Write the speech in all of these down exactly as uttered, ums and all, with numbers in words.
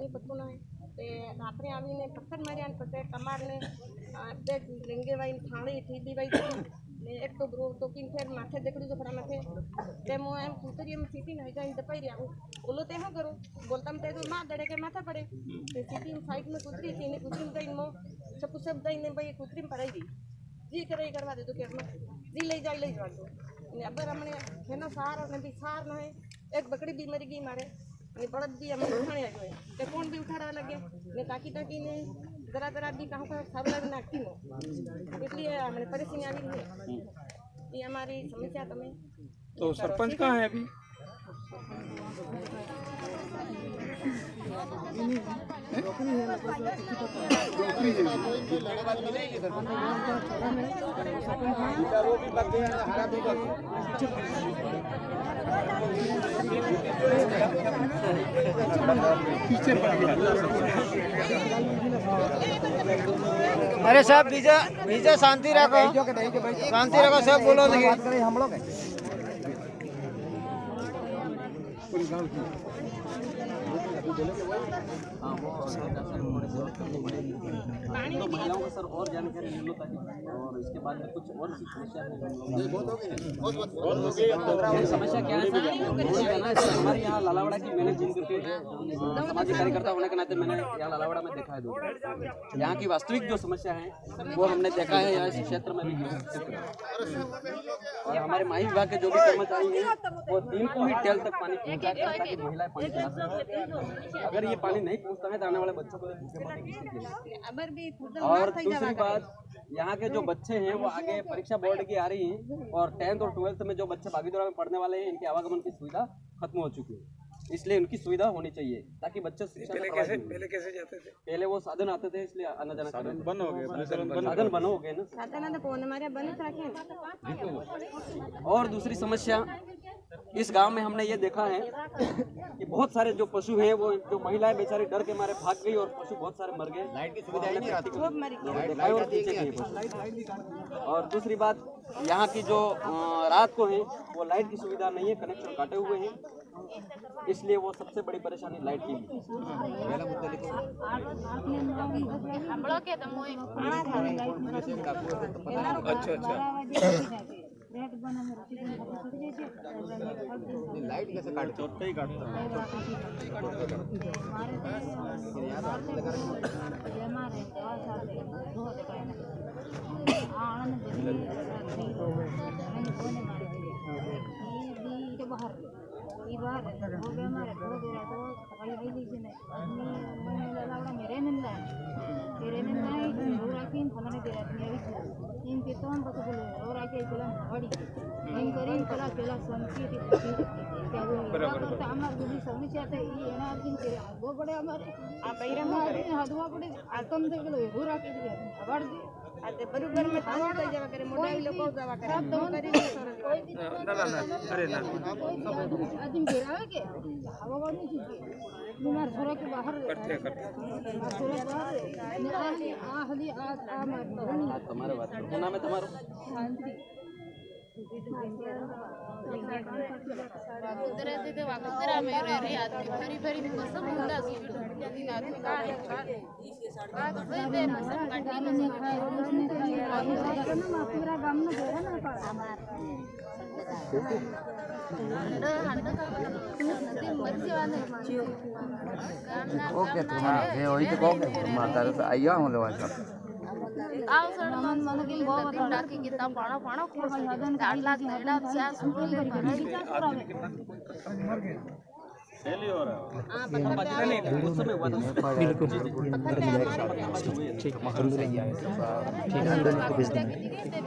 पानी पत्तू ना है ते रात्रे आवी ने पत्थर मार्या ने पते कमार ने બે રીંગે વાઈ થાળી ઠીબી વાઈ ને એક તો બ્રો તો કિન ફેર માથે દેખડી તો ફરા માથે તે મો એમ કુતરી એમ સીટી નઈ જાય દપાઈ રહ્યા બોલો તે હું કરું બોલતામ તે તો માં દડે કે માથા પડે તે સીટી સાઈડ में કુતરી થી ને કુતરી કઈ મો सब सब दई ने भाई કુતરી પરાઈ ગઈ जी करे करवा दे तो के जी ले जाई ले जा दो ने अबर हमने हेनो सार ने भी सार न है एक बकरी भी मरी गई मारे ने बड़द भी हमें उठाने आ गए ते कौन भी उठाड़ा लगे ने ताकी ताकी ने जरा जरा भी कहूं का सब लग नाखती हो इसलिए हमने परेशानी आ रही है ये हमारी समस्या तमें तो सरपंच कहां है अभी अरे सब बीजा बीजा शांति रखो शांति रखो सब बोलो नहीं हम लोग तो महिलाओं का सर और जानकारी ले लो ताकि और इसके बाद में कुछ और समस्या है। समस्या क्या है सर हमारे यहाँ लालावाड़ा की मैंने जिन करके सामाजिक कार्यकर्ता होने के नाते मैंने यहाँ लालावाड़ा में देखा है दो यहाँ की वास्तविक जो समस्या है वो हमने देखा है यहाँ इस क्षेत्र में भी और हमारे माही विभाग के जो भी कर्मचारी हैं वो दिन को ही टेल तक पानी पहुँचाते हैं ताकि महिलाएं पानी पिला सकें। अगर ये पानी नहीं पहुँचता है तो आने वाले बच्चों को भूखे मरने की स्थिति है। और दूसरी बात यहाँ के जो बच्चे हैं वो आगे परीक्षा बोर्ड की आ रही हैं और टेंथ और ट्वेल्थ में जो बच्चे बागीदोरा में पढ़ने वाले हैं इनके आवागमन की सुविधा खत्म हो चुकी है इसलिए उनकी सुविधा होनी चाहिए ताकि बच्चे शिक्षा पहले कैसे पहले कैसे जाते थे पहले वो साधन आते थे इसलिए आना जाना साधन बंद हो गए साधन बंद हो गए ना साधन तो हमारे बंद रखे। और दूसरी समस्या इस गांव में हमने ये देखा है कि बहुत सारे जो पशु हैं वो जो महिलाएं बेचारी डर के मारे भाग गई और पशु बहुत सारे मर गए लाइट की सुविधा ही नहीं आती। और दूसरी बात यहाँ की जो रात को है वो लाइट की सुविधा नहीं है कनेक्शन काटे हुए हैं इसलिए वो सबसे बड़ी परेशानी लाइट की अच्छा अच्छा लाइट कैसे काटते ही काटता बरोबर में थाना तो जवा करे मोटा लोग जवा करे सब दो करे ना ना ना अरे ना आदमी घेरा के हवा वाली चीज बीमार घरों के बाहर करते करते आ हली आ आ मार तुम्हारे बात क्या नाम है तुम्हारा शांति वागुदरा दे वागुदरा में रह रहे आदमी भरी भरी मौसम ਹੁੰਦਾ ਸੀ दिन आदमी का बात दे मौसम काटी में पूरा गांव में घेरा ना पड़ा ओके तुम्हारा ये वही तो कहोगे माता रे आइया हूं लेवा आओ सर मन मन के बहुत बता के कितना पाना पाना खोल आठ लाख डेढ़ चार सुन ले मर गए सेल ही हो रहा है हां पता नहीं उस समय हुआ था बिल्कुल ठीक मालूम सही है ठीक अंदर को भेज देंगे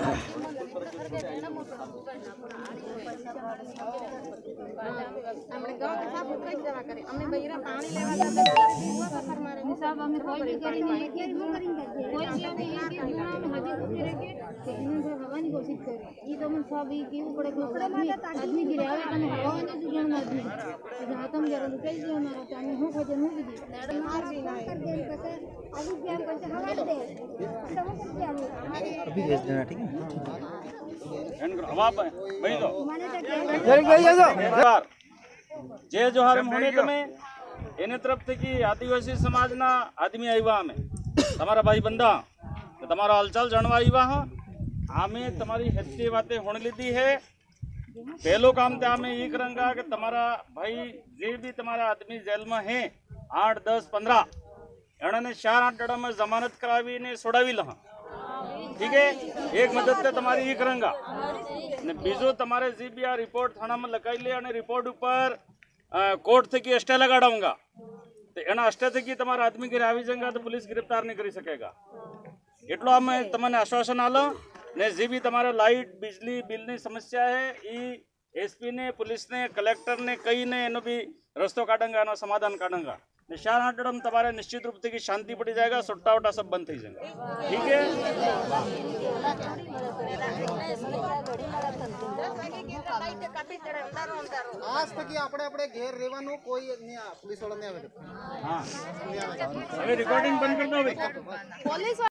हमने गांव के साफ उठा जवा करे हमने बहिरा पानी लेवा जाते हुआ पत्थर मारे सब हमने कोई भी करी नहीं एक एक करेंगे कोई भी नहीं एक एक जुना में हाजिर होते रह के इन्हें से हवा नहीं कोशिश करे ये तो मन सब ही के ऊपर ऊपर आदमी गिरावे हम हवा नहीं जुगन आदमी जहां तुम जरा लुकाई जो हमारा टाइम हो खजे नहीं दी मार भी नहीं कर देन पता अभी क्या करते हवा दे सब कर दिया अभी भेज देना ठीक है हवा भाई दो जय जय जोहार जय जोहार होने में एने तरफ थी कि आदिवासी समाज ना आदमी आया में तमारा भाई बंदा तमारा हालचाल जानवा आया हाँ आमे तमारी हेती बातें होने लीधी है। पहलो काम ते आमे ये करेंगे कि तमारा भाई जे भी तमारा आदमी जेल में है आठ दस पंद्रह एने चार आठ डड़ा में जमानत करावी ने छोड़ावी लहा। ठीक है, एक मदद ते तमारी ये करेंगा ने बीजो तमारे जी बी आ रिपोर्ट थाना में लगाई ले और रिपोर्ट ऊपर कोर्ट थे कि स्टे लगाड़ाऊंगा तो एना स्टे थे कि तमारा आदमी घरे आवी जाएगा तो पुलिस गिरफ्तार नहीं करी सकेगा। एटलो आमे तमने आश्वासन आलो ने जी भी तमारे लाइट बिजली बिल नी समस्या है ई एसपी ने पुलिस ने कलेक्टर ने कई ने एनो भी रस्तो काटेंगा एनो समाधान काटेंगा ने शार हाटड़म तमारे निश्चित रूप से की शांति पड़ी जाएगा सुट्टा वट्टा सब बंद थी जाएगा। ठीक है, आज तक આપણે આપણે ઘેર રહેવાનું કોઈ પુલિસ વાળા ને આવે हाँ अभी रिकॉर्डिंग बंद कर दो भाई।